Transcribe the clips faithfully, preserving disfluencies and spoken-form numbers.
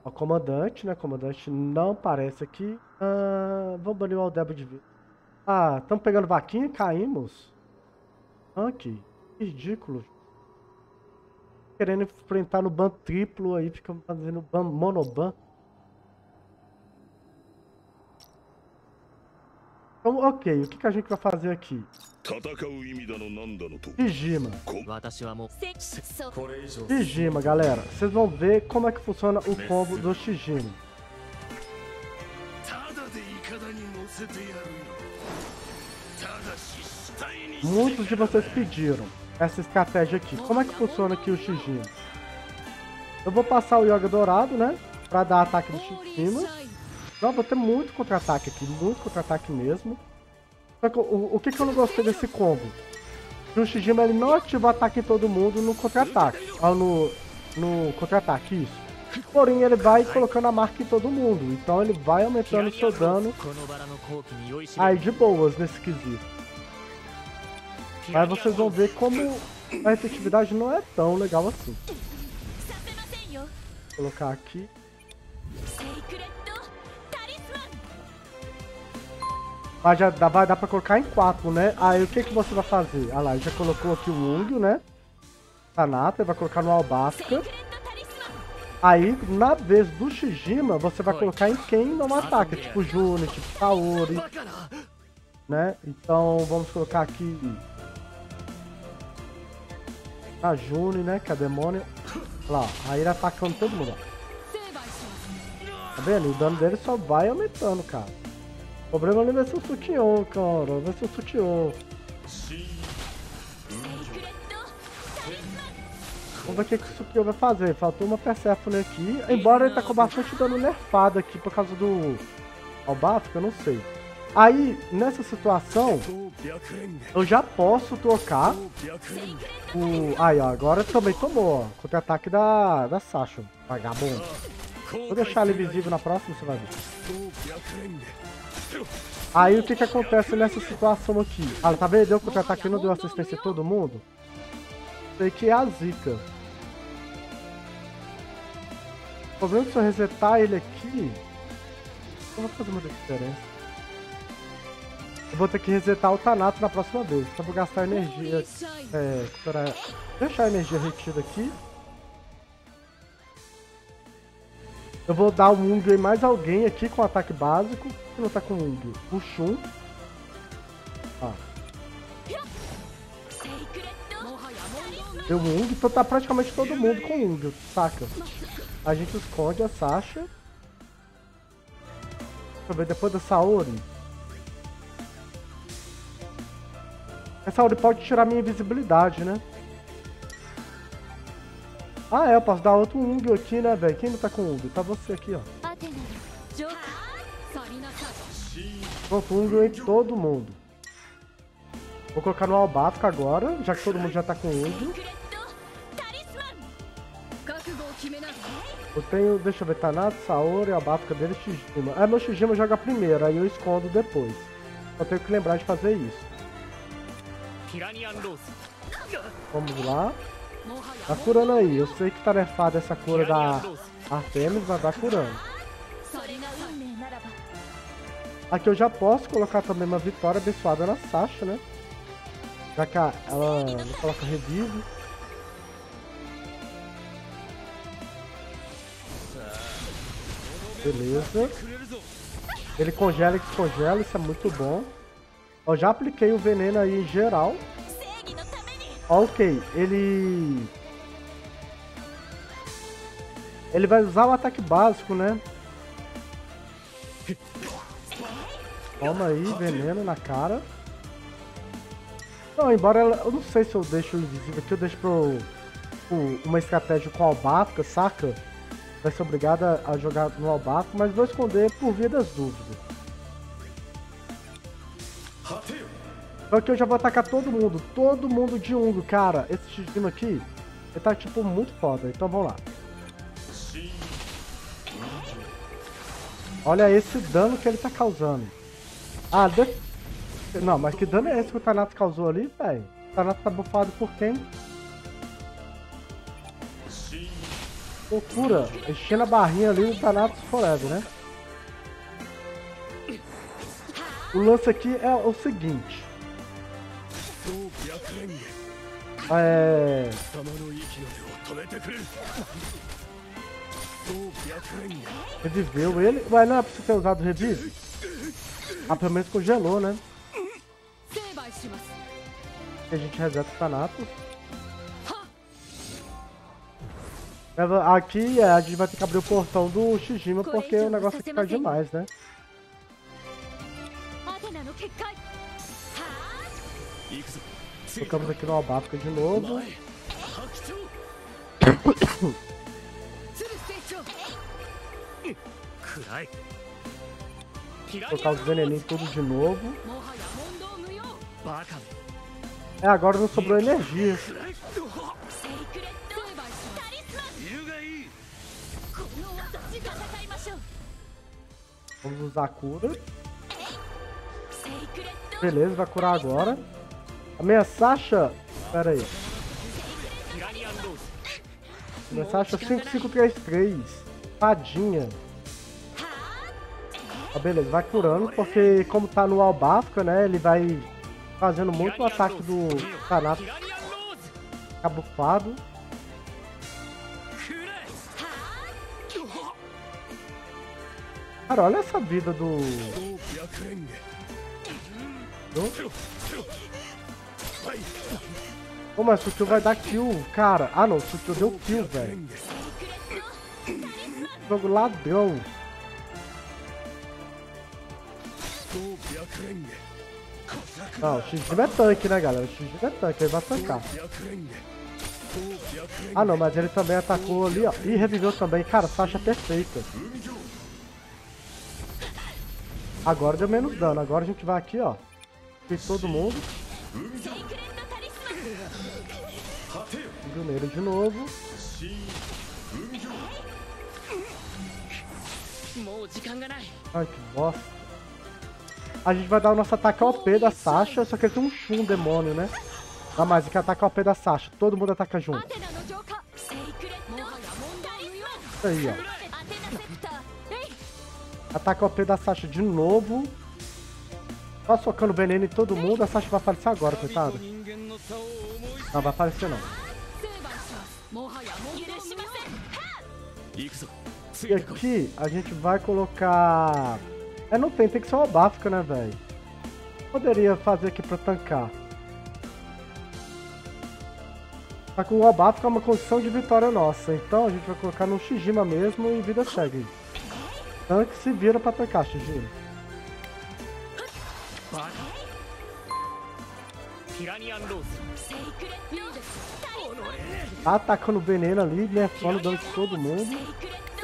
O comandante, né? Comandante não aparece aqui. Ah, vamos banir o Aldebo de vida. Ah, estamos pegando vaquinha? Caímos. Aqui. Que ridículo. Querendo enfrentar no ban triplo aí, fica fazendo ban monoban. Então, ok, o que, que a gente vai fazer aqui? Shijima. Shijima, galera. Vocês vão ver como é que funciona o combo do Shijima. Muitos de vocês pediram essa estratégia aqui. Como é que funciona aqui o Shijima? Eu vou passar o Yoga Dourado, né? Pra dar ataque do Shijima. Não, vou ter muito contra-ataque aqui. Muito contra-ataque mesmo. Só que o, o que, que eu não gostei desse combo? O Shijima ele não ativa o ataque em todo mundo no contra-ataque. Ou no, no contra-ataque, isso. Porém, ele vai colocando a marca em todo mundo. Então ele vai aumentando o seu dano. Aí de boas nesse quesito. Mas vocês vão ver como a efetividade não é tão legal assim. Vou colocar aqui. Mas já dá, vai dar pra colocar em quatro, né? Aí o que que você vai fazer? Ah lá, já colocou aqui o Ungyo, né? Tanata, vai colocar no Albasca. Aí, na vez do Shijima, você vai colocar em quem não ataca. Tipo Juni, tipo Kaori. Né? Então, vamos colocar aqui... a Juni, né? Que é a demônio. Olha lá, aí ele atacando todo mundo. Ó. Tá vendo? O dano dele só vai aumentando, cara. O problema ali vai ser o Sutión, cara. Vai ser o Sutión. Vamos ver o que, que o Sutión vai fazer. Faltou uma Persephone aqui. Embora ele tá com bastante dano nerfado aqui por causa do Albasca, eu não sei. Aí, nessa situação, eu já posso trocar o... Aí, ó, agora também tomou, ó. Contra-ataque da, da Sasha, vagabundo. Vou deixar ele invisível na próxima, você vai ver. Aí, o que que acontece nessa situação aqui? Ah, tá vendo? Deu contra-ataque e não deu assistência a todo mundo? Sei que é a zica. O problema é que se eu resetar ele aqui... não vai fazer muita diferença. Eu vou ter que resetar o Thanatos na próxima vez. Então vou gastar energia. É, para deixar a energia retida aqui. Eu vou dar o Ungyo em mais alguém aqui com ataque básico. Que não tá com Ungyo? O Shun. Ah. Deu Ungyo. Então tá praticamente todo mundo com Ungyo, saca? A gente esconde a Sasha. Deixa eu ver, depois da Saori. Essa Saori pode tirar minha invisibilidade, né? Ah, é, eu posso dar outro Ungyo aqui, né, velho? Quem não tá com Ungyo? Tá você aqui, ó. Pronto, Ungyo em todo mundo. Vou colocar no Albasca agora, já que todo mundo já tá com Ungyo. Eu tenho, deixa eu ver, Thanatos, Saori, Albasca dele e Shijima. Ah, meu Shijima joga primeiro, aí eu escondo depois. Eu tenho que lembrar de fazer isso. Vamos lá. Tá curando aí. Eu sei que tá nerfada essa cura da Artemis, mas tá curando. Aqui eu já posso colocar também uma vitória abençoada na Sasha, né? Já que ela não coloca revive. Beleza. Ele congela e descongela, isso é muito bom. Eu já apliquei o veneno aí em geral. Ok, ele... Ele vai usar o ataque básico, né? Toma aí, veneno na cara. Não, embora ela... Eu não sei se eu deixo o invisível aqui, eu deixo pro, pro uma estratégia com Albasca, saca? Vai ser obrigada a jogar no Albasca, mas vou esconder por via das dúvidas. Então aqui eu já vou atacar todo mundo, todo mundo de Ungyo, cara. Esse Shijima aqui, ele tá tipo muito foda, então vamos lá. Olha esse dano que ele tá causando. Ah, de... não, mas que dano é esse que o Thanatos causou ali, velho? O Thanatos tá bufado por quem? Loucura. Enchendo a barrinha ali no Thanatos Forever, né? O lance aqui é o seguinte. É... Reviveu ele? Ué, não é pra você ter usado o revive? Ah, pelo menos congelou, né? A gente reseta o Thanatos. Aqui é, a gente vai ter que abrir o portão do Shijima porque o negócio aqui tá demais, né? Tocamos aqui no Albafka de novo. Colocar os veneninhos tudo de novo. É, agora não sobrou energia. Vamos usar a cura. Beleza, vai curar agora. A minha Sasha... Pera aí. A minha Sasha cinco cinco três três. Fadinha. Ah, beleza, vai curando, porque como tá no Albafka, né, ele vai fazendo muito o ataque do Thanatos cabufado. Cara, olha essa vida do... do... Pô, mas o Sukill vai dar kill, cara. Ah não, o Sukill deu kill, velho. Jogo ladrão. Não, o Shijima é tanque, né, galera? O Shijima é tanque, ele vai tancar. Ah não, mas ele também atacou ali, ó. E reviveu também. Cara, Sasha é perfeita. Agora deu menos dano. Agora a gente vai aqui, ó. Fez todo mundo. Viu nele de novo. Ai, que bosta. A gente vai dar o nosso ataque ao P da Sasha, só que ele tem um Shun demônio, né? Ah, mas que ataca ao P da Sasha. Todo mundo ataca junto. Isso aí, ó. Ataca o P da Sasha de novo. Só socando veneno em todo mundo. A Sasha vai aparecer agora, coitado. Não vai aparecer não. E aqui a gente vai colocar... É, não tem, tem que ser uma Albafka, né, velho? Poderia fazer aqui pra tancar. Só que o Albafka é uma condição de vitória nossa. Então a gente vai colocar no Shijima mesmo e vida segue. Tanque se vira pra tancar, Shijima. Tá atacando veneno ali, nerfando o dano de todo mundo.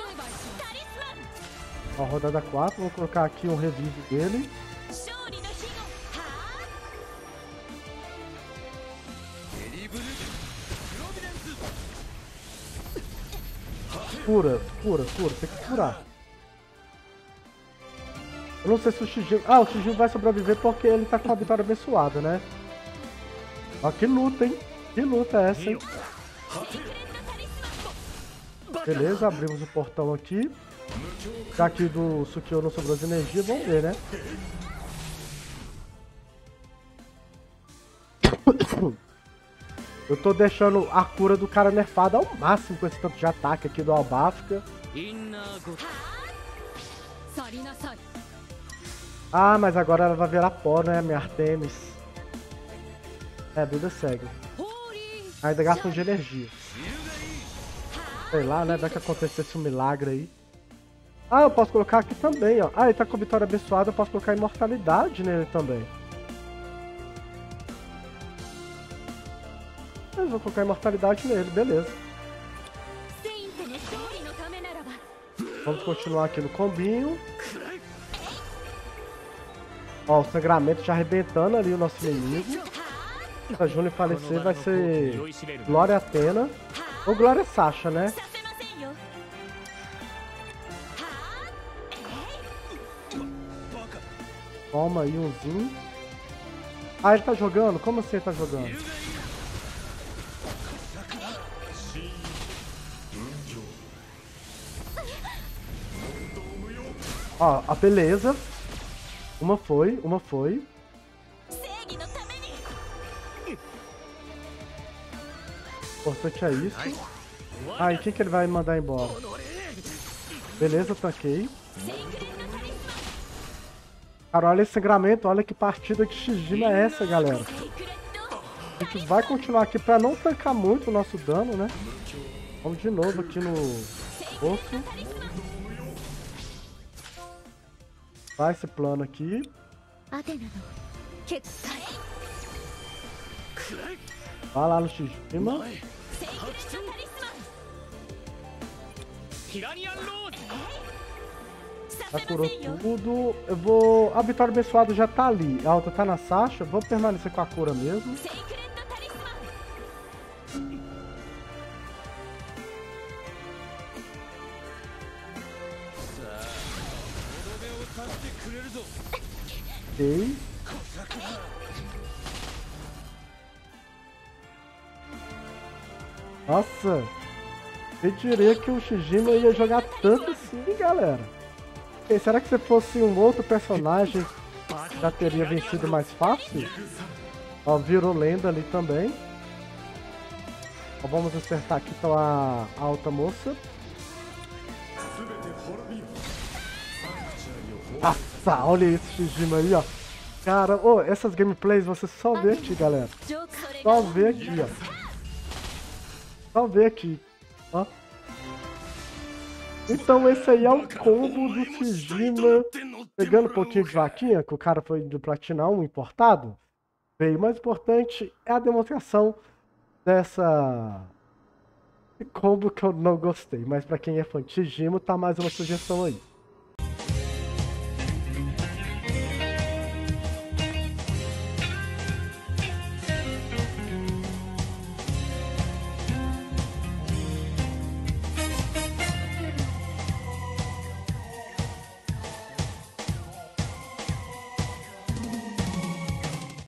Ó, rodada quatro, vou colocar aqui um revive dele. Cura, cura, cura, tem que curar. Eu não sei se o Shijima... Ah, o Shijima vai sobreviver porque ele tá com a vitória abençoada, né? Ó, que luta, hein? Que luta é essa, hein? Beleza, abrimos o portão aqui. Já que do Sukill não sobrou de energia, vamos ver, né? Eu tô deixando a cura do cara nerfada ao máximo com esse tanto de ataque aqui do Albafka. Ah, mas agora ela vai virar pó, né, minha Artemis? É, a vida segue. Ainda gasta um de energia. Sei lá, né? Vai que acontecesse um milagre aí. Ah, eu posso colocar aqui também, ó. Ah, ele tá com vitória abençoada, eu posso colocar imortalidade nele também. Eu vou colocar imortalidade nele, beleza. Vamos continuar aqui no combinho. Ó, o sangramento já arrebentando ali o nosso inimigo. Se a Júnior falecer vai ser Glória Athena. Ou Glória Sasha, né? Toma aí umzinho. Ah, ele tá jogando? Como assim ele tá jogando? Ó, a beleza. Uma foi, uma foi. Importante é isso. Ah, e quem que ele vai mandar embora? Beleza, tanquei. Cara, olha esse sangramento, olha que partida de Shijima é essa, galera. A gente vai continuar aqui pra não tancar muito o nosso dano, né? Vamos de novo aqui no osso. Vai esse plano aqui. Vai lá no Shijima. Já curou tudo. Eu vou... A vitória abençoada já tá ali. A outra tá na Sasha. Vou permanecer com a cura mesmo. Ok. Nossa. Eu diria que o Shijima ia jogar tanto assim, galera. E será que se fosse um outro personagem já teria vencido mais fácil? Ó, virou lenda ali também. Ó, vamos acertar aqui com a alta moça. Nossa, olha esse Shijima aí, ó. Cara, oh, essas gameplays você só vê aqui, galera. Só vê aqui, ó. Só vê aqui, ó. Então esse aí é o combo do Shijima. Pegando um pouquinho de vaquinha, que o cara foi de platina um importado. Veio. O mais importante é a demonstração dessa combo que eu não gostei. Mas pra quem é fã de Shijima, tá mais uma sugestão aí.